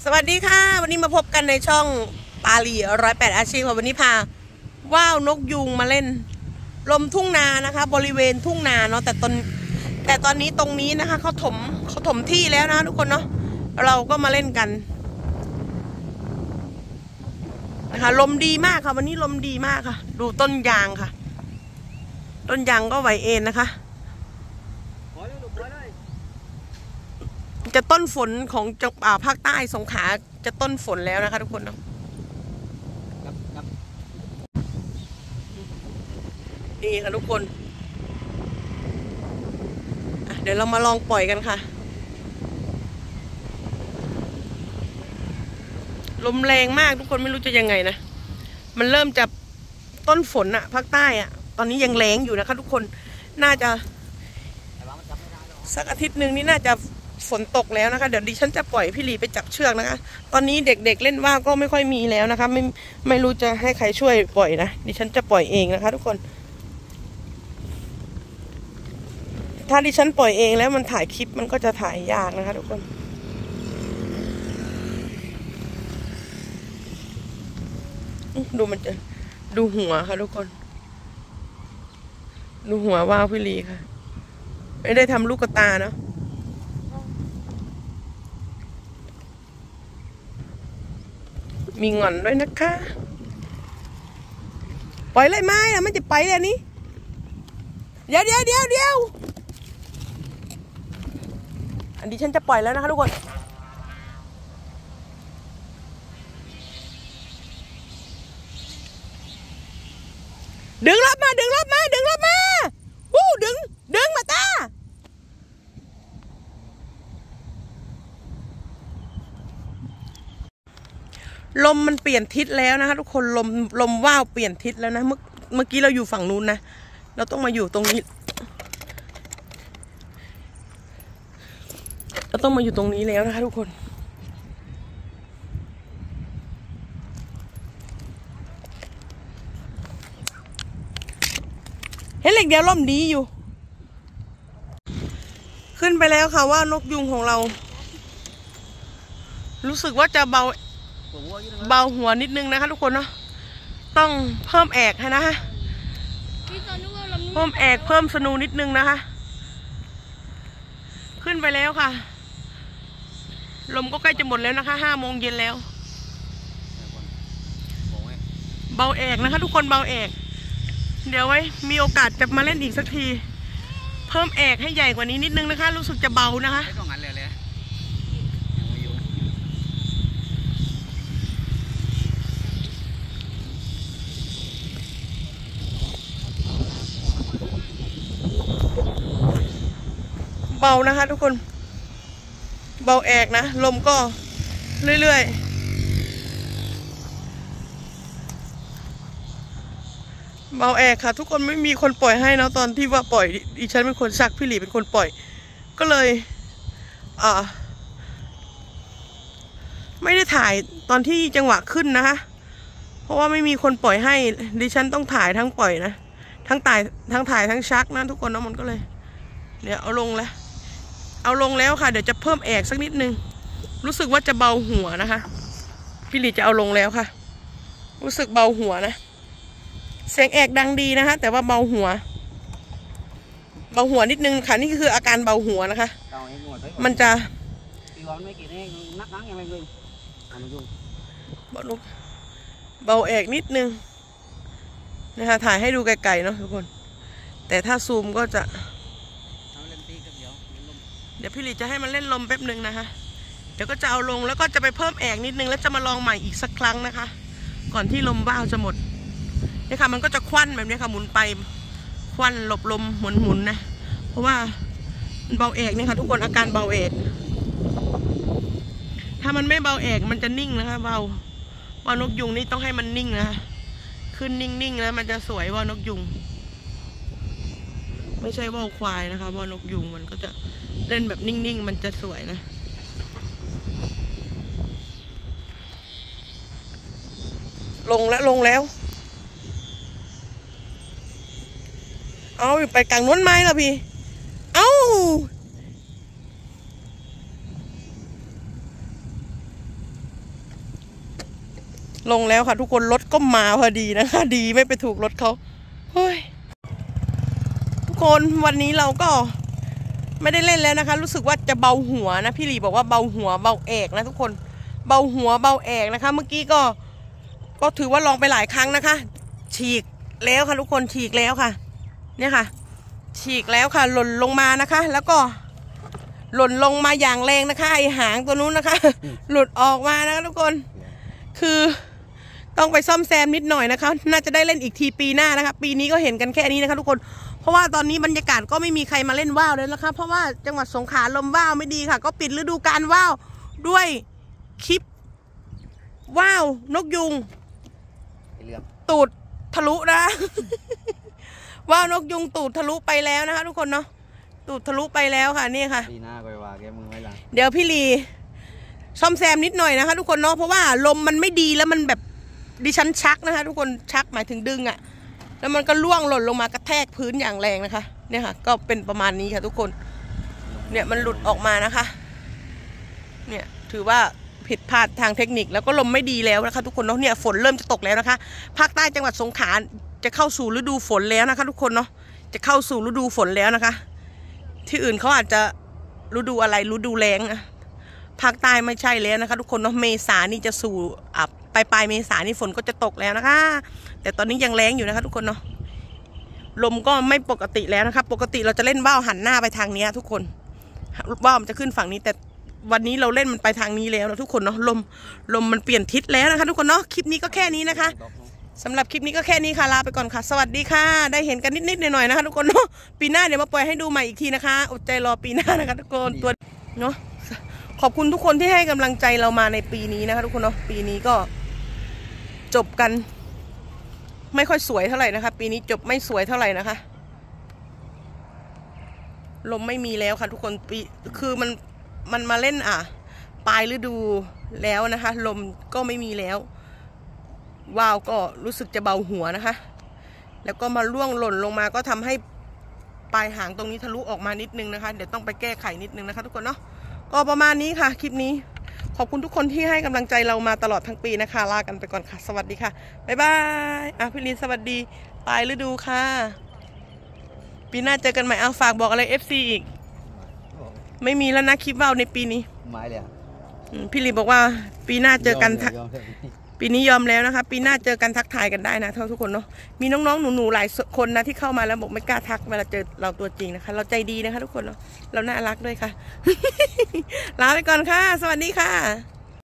สวัสดีค่ะวันนี้มาพบกันในช่องปาลี108อาชีพวันนี้พาว่าวนกยูงมาเล่นลมทุ่งนานะคะบริเวณทุ่งนาเนาะแต่ตอนนี้ตรงนี้นะคะเขาถมที่แล้วนะทุกคนเนาะเราก็มาเล่นกันนะคะลมดีมากค่ะวันนี้ลมดีมากค่ะดูต้นยางค่ะต้นยางก็ไหวเอ็นนะคะจะต้นฝนของภาคใต้สงขลาจะต้นฝนแล้วนะคะทุกคนเนาะนี่ค่ะทุกคนเดี๋ยวเรามาลองปล่อยกันค่ะลมแรงมากทุกคนไม่รู้จะยังไงนะมันเริ่มจะต้นฝนอะภาคใต้อะตอนนี้ยังแรงอยู่นะคะทุกคนน่าจะสักอาทิตย์หนึ่งนี่น่าจะฝนตกแล้วนะคะเดี๋ยวดิฉันจะปล่อยพี่ลีไปจับเชือกนะคะตอนนี้เด็กๆเล่นว่าวก็ไม่ค่อยมีแล้วนะคะไม่รู้จะให้ใครช่วยปล่อยนะดิฉันจะปล่อยเองนะคะทุกคนถ้าดิฉันปล่อยเองแล้วมันถ่ายคลิปมันก็จะถ่ายยากนะคะทุกคนดูมันจะดูหัวค่ะทุกคนดูหัวว่าวพี่ลีค่ะไม่ได้ทำลูกตาเนาะมีงอนด้วยนะคะปล่อยเลยไหมอะมันจะไปเลยนี้เดี๋ยวอันนี้ฉันจะปล่อยแล้วนะคะทุกคนดึงรถมาวู้ดึงมาตาลมมันเปลี่ยนทิศแล้วนะคะทุกคนลมว่าวเปลี่ยนทิศแล้วนะเมื่อกี้เราอยู่ฝั่งนู้นนะเราต้องมาอยู่ตรงนี้เราต้องมาอยู่ตรงนี้แล้วนะคะทุกคนเห็นเหล็กเดียวลมดีอยู่ขึ้นไปแล้วค่ะว่านกยุงของเรารู้สึกว่าจะเบาหัวนิดนึงนะคะทุกคนเนาะต้องเพิ่มแอกให้นะคะเพิ่มแอกเพิ่มสนูนิดนึงนะคะขึ้นไปแล้วค่ะลมก็ใกล้จะหมดแล้วนะคะ5 โมงเย็นแล้วเบาแอกนะคะทุกคนเบาแอกเดี๋ยวไว้มีโอกาสจะมาเล่นอีกสักทีเพิ่มแอกให้ใหญ่กว่านี้นิดนึงนะคะรู้สึกจะเบานะคะเบานะคะทุกคนเบาแอกนะลมก็เรื่อยๆเบาแอกค่ะทุกคนไม่มีคนปล่อยให้นะตอนที่ว่าปล่อยดิฉันเป็นคนชักพี่หลีเป็นคนปล่อยก็เลยไม่ได้ถ่ายตอนที่จังหวะขึ้นนะคะเพราะว่าไม่มีคนปล่อยให้ดิฉันต้องถ่ายทั้งปล่อยนะทั้งถ่ายทั้งชักนะทุกคนนะมันก็เลยเดี๋ยวเอาลงแล้วค่ะเดี๋ยวจะเพิ่มแอกสักนิดนึงรู้สึกว่าจะเบาหัวนะคะพี่หลีจะเอาลงแล้วค่ะรู้สึกเบาหัวนะเสียงแอกดังดีนะคะแต่ว่าเบาหัวนิดนึงค่ะนี่คืออาการเบาหัวนะคะมันจะเบาแอกนิดนึงนะคะถ่ายให้ดูไกลๆเนาะทุกคนแต่ถ้าซูมก็จะเดี๋ยวพี่หลีจะให้มันเล่นลมแป๊บหนึ่งนะคะเดี๋ยวก็จะเอาลงแล้วก็จะไปเพิ่มแอกนิดนึงแล้วจะมาลองใหม่อีกสักครั้งนะคะก่อนที่ลมว่าวจะหมดนี่ค่ะมันก็จะควันแบบนี้ค่ะหมุนไปควันหลบลมหมุนนะเพราะว่าเบาแอกเนี่ยค่ะทุกคนอาการเบาแอกถ้ามันไม่เบาแอกมันจะนิ่งนะคะว่านกยุงนี่ต้องให้มันนิ่งนะคะขึ้นนิ่งๆแล้วมันจะสวยว่านกยุงไม่ใช่ว่าวควายนะคะว่านกยุงมันก็จะเล่นแบบนิ่งๆมันจะสวยนะลงแล้วเอาไปกลางนู้นไม้ละพี่เอาลงแล้วค่ะทุกคนรถก็มาพอดีนะคะดีไม่ไปถูกรถเขาเฮ้ยทุกคนวันนี้เราก็ไม่ได้เล่นแล้วนะคะรู้สึกว่าจะเบาหัวนะพี่หลีบอกว่าเบาหัวเบาแอกนะทุกคนเบาหัวเบาแอกนะคะเมื่อกี้ก็ถือว่าลองไปหลายครั้งนะคะฉีกแล้วค่ะทุกคนฉีกแล้วค่ะเนี่ยค่ะฉีกแล้วค่ะหล่นลงมานะคะแล้วก็หล่นลงมาอย่างแรงนะคะไอหางตัวนู้นนะคะหลุดออกมานะคะทุกคนคือต้องไปซ่อมแซมนิดหน่อยนะคะน่าจะได้เล่นอีกทีปีหน้านะคะปีนี้ก็เห็นกันแค่นี้นะคะทุกคนเพราะว่าตอนนี้บรรยากาศก็ไม่มีใครมาเล่นว่าวเลยนะคะเพราะว่าจังหวัดสงขลาลมว่าวไม่ดีค่ะก็ปิดฤดูกาลว่าวด้วยคลิปว่าวนกยุงตูดทะลุนะ ว่าวนกยุงตูดทะลุไปแล้วนะคะทุกคนเนาะตูดทะลุไปแล้วค่ะนี่ค่ะปีหน้าก็ว่าแกมือไม่ละเดี๋ยวพี่ลีซ่อมแซมนิดหน่อยนะคะทุกคนเนาะเพราะว่าลมมันไม่ดีแล้วมันแบบดิฉันชักนะคะทุกคนชักหมายถึงดึงอะแล้วมันก็ล่วงหล่นลงมากระแทกพื้นอย่างแรงนะคะเนี่ยค่ะก็เป็นประมาณนี้ค่ะทุกคนเนี่ยมันหลุดออกมานะคะเนี่ยถือว่าผิดพลาดทางเทคนิคแล้วก็ลมไม่ดีแล้วนะคะทุกคนเนาะเนี่ยฝนเริ่มจะตกแล้วนะคะภาคใต้จังหวัดสงขลาจะเข้าสู่ฤดูฝนแล้วนะคะทุกคนเนาะจะเข้าสู่ฤดูฝนแล้วนะคะที่อื่นเขาอาจจะฤดูอะไรฤดูแล้งนะภาคใต้ไม่ใช่แล้วนะคะทุกคนเนาะเมษานี่จะสู่ปลายเมษานี่ฝนก็จะตกแล้วนะคะแต่ตอนนี้ยังแล้งอยู่นะคะทุกคนเนาะลมก็ไม่ปกติแล้วนะคะปกติเราจะเล่นว่าวหันหน้าไปทางนี้ทุกคนว่าวมันจะขึ้นฝั่งนี้แต่วันนี้เราเล่นมันไปทางนี้แล้วนะทุกคนเนาะลมมันเปลี่ยนทิศแล้วนะคะทุกคนเนาะคลิปนี้ก็แค่นี้นะคะสำหรับคลิปนี้ก็แค่นี้ค่ะลาไปก่อนค่ะสวัสดีค่ะได้เห็นกันนิดๆหน่อยๆนะคะทุกคนเนาะปีหน้าเดี๋ยวมาปล่อยให้ดูใหม่อีกทีนะคะอดใจรอปีหน้านะคะทุกคนตัวเนาะขอบคุณทุกคนที่ให้กำลังใจเรามาในปีนี้นะคะทุกคนเนาะปีนี้ก็จบกันไม่ค่อยสวยเท่าไหร่นะคะปีนี้จบไม่สวยเท่าไหร่นะคะลมไม่มีแล้วค่ะทุกคนปีคือมันมาเล่นปลายฤดูแล้วนะคะลมก็ไม่มีแล้วว่าวก็รู้สึกจะเบาหัวนะคะแล้วก็มาล่วงหล่นลงมาก็ทำให้ปลายหางตรงนี้ทะลุออกมานิดนึงนะคะเดี๋ยวต้องไปแก้ไขนิดนึงนะคะทุกคนเนาะก็ประมาณนี้ค่ะคลิปนี้ขอบคุณทุกคนที่ให้กำลังใจเรามาตลอดทั้งปีนะคะลากันไปก่อนค่ะสวัสดีค่ะบ๊ายบายพี่ลินสวัสดีปลายฤดูค่ะปีหน้าเจอกันใหม่ฝากบอกอะไร FC อีกไม่มีแล้วนะคลิปว่าวในปีนี้ไม่เลยพี่ลินบอกว่าปีหน้าเจอกันปีนี้ยอมแล้วนะคะปีหน้าเจอกันทักทายกันได้นะทุกคนเนาะมีน้องๆหนูๆหลายคนนะที่เข้ามาแล้วบอกไม่กล้าทักเวลาเจอเราตัวจริงนะคะเราใจดีนะคะทุกคนเราน่ารักด้วยค่ะ ลาไปก่อนค่ะสวัสดีค่ะ